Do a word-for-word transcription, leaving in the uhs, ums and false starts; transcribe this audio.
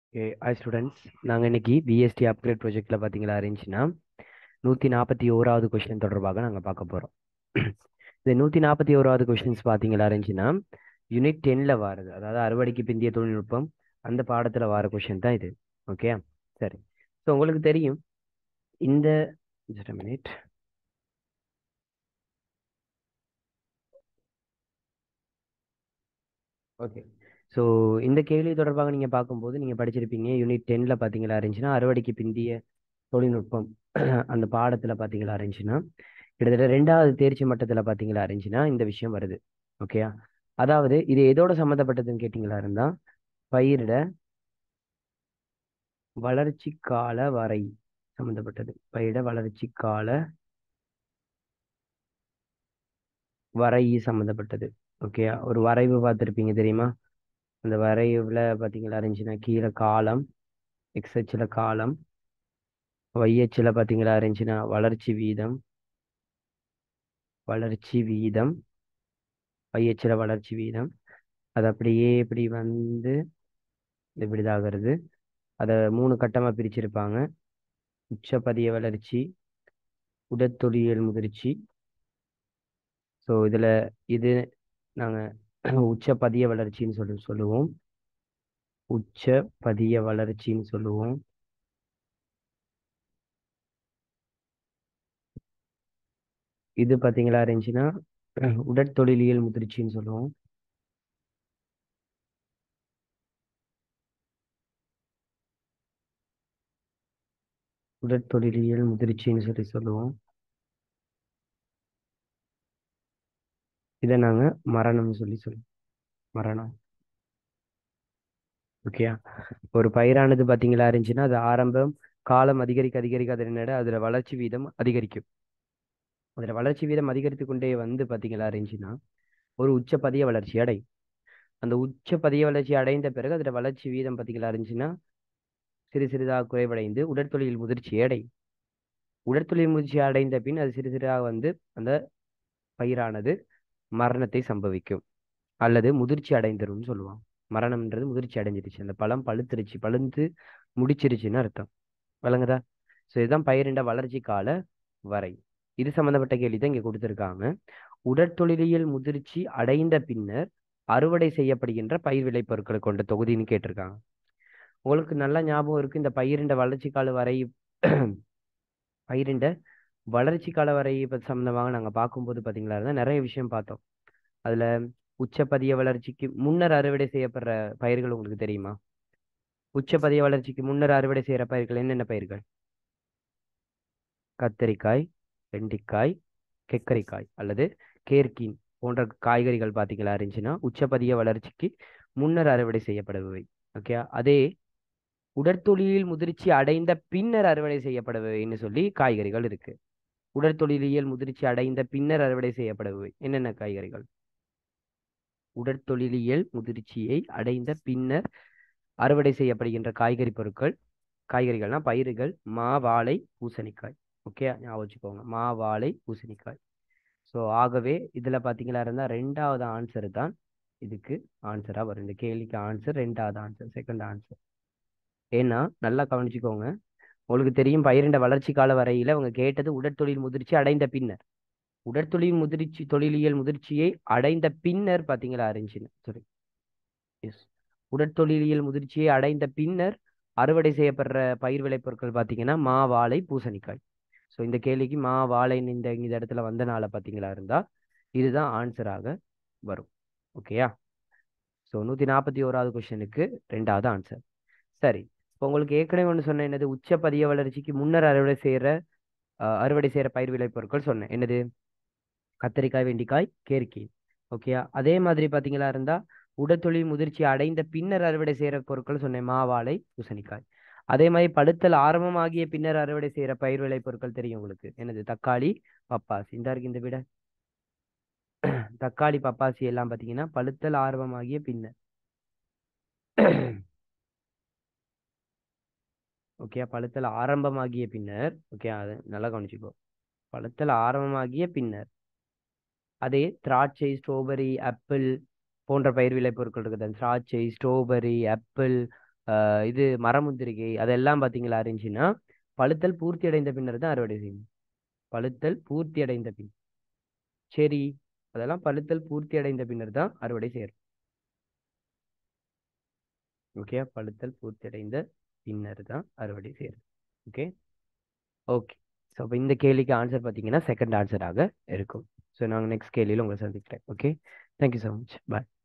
Okay, hi students. நாங்கள் இன்னைக்கு BST upgrade ப்ராஜெக்டில் பார்த்தீங்களா இருந்துச்சுன்னா நூற்றி நாற்பத்தி ஓராவது கொஸ்டின் தொடர்பாக நாங்கள் பார்க்க போகிறோம். இந்த நூற்றி நாற்பத்தி ஓராவது கொஸ்டின்ஸ் பார்த்தீங்களா இருந்துச்சுன்னா யூனிட் டென்னில் வாருது, அதாவது அறுவடைக்கு பிந்திய தொழில்நுட்பம் அந்த பாடத்தில் வார கொஸ்டின் தான் இது. ஓகே, சரி. ஸோ உங்களுக்கு தெரியும் இந்த just a minute. Okay, so இந்த கேள்வி தொடர்பாக நீங்கள் பார்க்கும்போது நீங்கள் படிச்சிருப்பீங்க யூனிட் டென்னில் பார்த்தீங்களா இருந்துச்சுன்னா அறுவடைக்கு பிந்திய தொழில்நுட்பம் அந்த பாடத்துல பாத்தீங்களா இருந்துச்சுன்னா கிட்டத்தட்ட ரெண்டாவது தேர்ச்சி மட்டத்துல பாத்தீங்களா இருந்துச்சுன்னா இந்த விஷயம் வருது. ஓகேயா, அதாவது இது எதோட சம்மந்தப்பட்டதுன்னு கேட்டீங்களா இருந்தா பயிரிட வளர்ச்சி கால வரை சம்மந்தப்பட்டது. பயிரிட வளர்ச்சி கால வரை சம்மந்தப்பட்டது. ஓகேயா, ஒரு வரைவு பார்த்துருப்பீங்க தெரியுமா? அந்த வரைவுல பாத்தீங்களா இருந்துச்சுன்னா கீழே காலம், எக்ஸ் அச்சுல காலம், ஒய் அச்சுல பாத்தீங்களா இருந்துச்சுன்னா வளர்ச்சி வீதம், வளர்ச்சி வீதம், ஒய் அச்சுல வளர்ச்சி வீதம். அது அப்படியே இப்படி வந்து இப்படிதாகிறது. அதை மூணு கட்டமா பிரிச்சிருப்பாங்க. உச்சப்பதிய வளர்ச்சி, உடற்தொழியல் முதிர்ச்சி. ஸோ இதுல இது நாங்க உச்சப்பதிய வளர்ச்சின்னு சொல்லி சொல்லுவோம். உச்ச பதிய வளர்ச்சின்னு சொல்லுவோம். இது பாத்தீங்களா இருந்துச்சுன்னா உடற்தொழிலியல் முதிர்ச்சின்னு சொல்லுவோம். உடற்தொழிலியல் முதிர்ச்சின்னு சொல்லி சொல்லுவோம். இதை நாங்க மரணம்னு சொல்லி சொல்லுவோம். மரணம். ஓகேயா, ஒரு பயிரானது பாத்தீங்களா இருந்துச்சுன்னா அது ஆரம்பம் காலம் அதிகரிக்க அதிகரிக்க அதன் நட அதுல வளர்ச்சி வீதம் அதிகரிக்கும். அதுல வளர்ச்சி வீதம் அதிகரித்து கொண்டே வந்து பாத்தீங்களா இருந்துச்சுன்னா ஒரு உச்சப்பதிய வளர்ச்சி அடையும். அந்த உச்சப்பதிய வளர்ச்சி அடைந்த பிறகு அதுல வளர்ச்சி வீதம் பாத்தீங்களா இருந்துச்சுன்னா சிறு சிறிதாக குறைவடைந்து உடற்தொழில் முதிர்ச்சி அடையும். உடற்தொழில் முதிர்ச்சி அடைந்த பின் அது சிறு சிறிதாக வந்து அந்த பயிரானது மரணத்தை சம்பவிக்கும் அல்லது முதிர்ச்சி அடைந்துரும்னு சொல்லுவாங்க. மரணம்ன்றது முதிர்ச்சி அடைஞ்சிருச்சு, அந்த பழம் பழுத்துருச்சு, பழுந்து முடிச்சிருச்சுன்னு அர்த்தம். விளங்குதா? ஸோ இதுதான் பயிரிண்ட வளர்ச்சி கால வரை. இது சம்பந்தப்பட்ட கேள்வி தான் இங்க கொடுத்துருக்காங்க. உடற்தொழிலியல் முதிர்ச்சி அடைந்த பின்னர் அறுவடை செய்யப்படுகின்ற பயிர் விளைபொருட்களை கொண்ட தொகுதின்னு கேட்டிருக்காங்க. உங்களுக்கு நல்லா ஞாபகம் இருக்கு, இந்த பயிரிண்ட வளர்ச்சி கால வரை பயிரிண்ட வளர்ச்சி கால வரை பத்தி சம்பந்தமாக நாங்க பார்க்கும்போது பாத்தீங்களா இருந்தா நிறைய விஷயம் பார்த்தோம். அதுல உச்சப்பதிய வளர்ச்சிக்கு முன்னர் அறுவடை செய்யப்படுற பயிர்கள் உங்களுக்கு தெரியுமா? உச்சப்பதிய வளர்ச்சிக்கு முன்னர் அறுவடை செய்யற பயிர்கள் என்னென்ன பயிர்கள்? கத்தரிக்காய், வெண்டிக்காய், கெக்கரிக்காய் அல்லது கேர்கீன் போன்ற காய்கறிகள் பார்த்தீங்களா இருந்துச்சுன்னா உச்சப்பதிய வளர்ச்சிக்கு முன்னர் அறுவடை செய்யப்படுபவை. ஓகே, அதே உடற்தொழிலில் முதிர்ச்சி அடைந்த பின்னர் அறுவடை செய்யப்படுபவைன்னு சொல்லி காய்கறிகள் இருக்கு. உடற்தொழிலியல் முதிர்ச்சி அடைந்த பின்னர் அறுவடை செய்யப்படுபவை என்னென்ன காய்கறிகள்? உடற்தொழிலியல் முதிர்ச்சியை அடைந்த பின்னர் அறுவடை செய்யப்படுகின்ற காய்கறி பொருட்கள், காய்கறிகள்னா பயிர்கள் மா, வாழை, பூசணிக்காய். ஓகே, ஞாபகம் வச்சுக்கோங்க, மா, வாழை, பூசணிக்காய். ஸோ ஆகவே இதுல பாத்தீங்களா இருந்தா ரெண்டாவது ஆன்சர் தான் இதுக்கு ஆன்சரா வரும். இந்த கேள்விக்கு ஆன்சர் ரெண்டாவது ஆன்சர், செகண்ட் ஆன்சர். ஏன்னா நல்லா கவனிச்சுக்கோங்க, உங்களுக்கு தெரியும் பயிரிண்ட வளர்ச்சி கால வரையில அவங்க கேட்டது உடற்தொழில் முதிர்ச்சி அடைந்த பின்னர். உடற்தொழில் முதிர்ச்சி தொழிலியல் முதிர்ச்சியை அடைந்த பின்னர் பாத்தீங்களா இருந்துச்சுன்னு சாரி எஸ் உடற்தொழிலியல் முதிர்ச்சியை அடைந்த பின்னர் அறுவடை செய்யப்படுற பயிர் விளைபொருட்கள் பாத்தீங்கன்னா மா, வாழை, பூசணிக்காய். ஸோ இந்த கேள்விக்கு மா, வாழை இந்த இந்த இடத்துல வந்தனால பாத்தீங்களா இருந்தா இதுதான் ஆன்சராக வரும். ஓகேயா, ஸோ நூத்தி நாற்பத்தி ஓராவது கொஸ்டினுக்கு ரெண்டாவது ஆன்சர். சரி, இப்போ உங்களுக்கு ஏற்கனவே ஒன்று சொன்னேன், என்னது உச்ச பதிய வளர்ச்சிக்கு முன்னர் அறுவடை செய்யற அஹ், அறுவடை செய்யற பயிர் விளைபொருட்கள் சொன்னேன். என்னது? கத்தரிக்காய், வெண்டிக்காய், கேர்க்கி. ஓகேயா, அதே மாதிரி பாத்தீங்களா இருந்தா உடற்தொழில் முதிர்ச்சி அடைந்த பின்னர் அறுவடை செய்யற பொருட்கள் சொன்னேன், மாவாழை, பூசணிக்காய். அதே மாதிரி பழுத்தல் ஆரம்பமாகிய பின்னர் அறுவடை செய்யற பயிர் விளை பொருட்கள் தெரியும் உங்களுக்கு, என்னது? தக்காளி, பப்பாசி. இந்த இருக்கு இந்த விட தக்காளி, பப்பாசி எல்லாம் பாத்தீங்கன்னா பழுத்தல் ஆரம்பமாகிய பின்னர். ஓகே, பழுத்தல் ஆரம்பமாகிய பின்னர். ஓகே, அது நல்லா கவனிச்சுக்கோ, பழுத்தல் ஆரம்பமாகிய பின்னர். அதே திராட்சை, ஸ்ட்ராபெரி, ஆப்பிள் போன்ற பயிர் விளை பொருட்கள் இருக்குது. திராட்சை, ஸ்ட்ராபெரி, ஆப்பிள் ஆஹ் இது மரமுந்திரிகை அதெல்லாம் பார்த்தீங்களா இருந்துச்சுன்னா பழுத்தல் பூர்த்தி அடைந்த பின்னர் தான் அறுவடை செய்யணும். பழுத்தல் பூர்த்தி அடைந்த பின் சரி அதெல்லாம் பழுத்தல் பூர்த்தி அடைந்த பின்னர் தான் அறுவடை செய்யணும். ஓகே, பழுத்தல் பூர்த்தி அடைந்த பின்னர் தான் அறுவடை செய்யணும். Okay okay. ஸோ அப்போ இந்த கேள்விக்கு ஆன்சர் பார்த்தீங்கன்னா செகண்ட் ஆன்சராக இருக்கும். ஸோ நாங்கள் நெக்ஸ்ட் கேள்வியில் உங்களை சந்திக்கிறேன். Okay, thank you so much. பாய்.